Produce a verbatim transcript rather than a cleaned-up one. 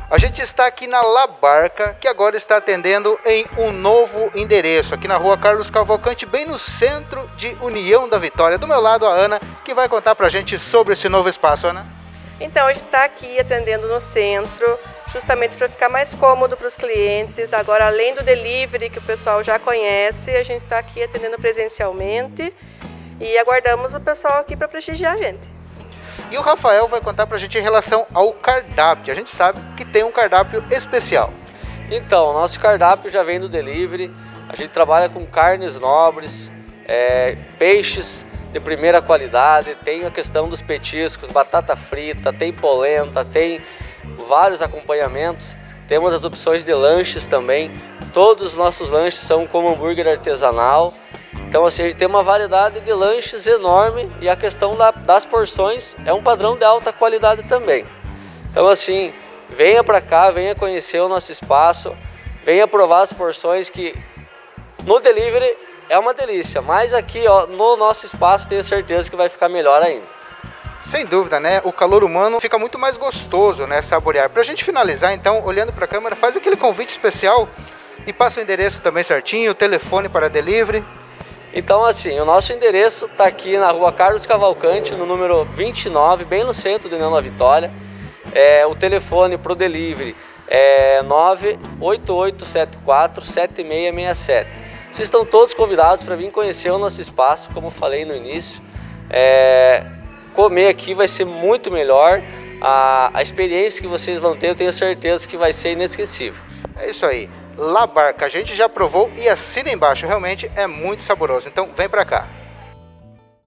A gente está aqui na La Barca, que agora está atendendo em um novo endereço, aqui na rua Carlos Cavalcante, bem no centro de União da Vitória. Do meu lado, a Ana, que vai contar pra gente sobre esse novo espaço, Ana. Então, a gente está aqui atendendo no centro, justamente para ficar mais cômodo para os clientes. Agora, além do delivery, que o pessoal já conhece, a gente está aqui atendendo presencialmente e aguardamos o pessoal aqui para prestigiar a gente. E o Rafael vai contar pra gente em relação ao cardápio. A gente sabe que tem um cardápio especial. Então, nosso cardápio já vem do delivery. A gente trabalha com carnes nobres, é, peixes de primeira qualidade, tem a questão dos petiscos, batata frita, tem polenta, tem vários acompanhamentos. Temos as opções de lanches também. Todos os nossos lanches são como hambúrguer artesanal. Então assim, a gente tem uma variedade de lanches enorme e a questão da, das porções é um padrão de alta qualidade também. Então assim, venha para cá, venha conhecer o nosso espaço, venha provar as porções que no delivery é uma delícia, mas aqui ó, no nosso espaço tenho certeza que vai ficar melhor ainda. Sem dúvida, né? O calor humano fica muito mais gostoso, né? Saborear. Pra gente finalizar então, olhando para a câmera, faz aquele convite especial e passa o endereço também certinho, o telefone para delivery. Então assim, o nosso endereço está aqui na rua Carlos Cavalcante, no número vinte e nove, bem no centro de União da Vitória. É, o telefone para o delivery é nove oito oito sete quatro sete seis seis sete. Vocês estão todos convidados para vir conhecer o nosso espaço, como falei no início. É, comer aqui vai ser muito melhor, a, a experiência que vocês vão ter eu tenho certeza que vai ser inesquecível. É isso aí. La Barca, a gente já provou e assina embaixo, realmente é muito saboroso, então vem pra cá.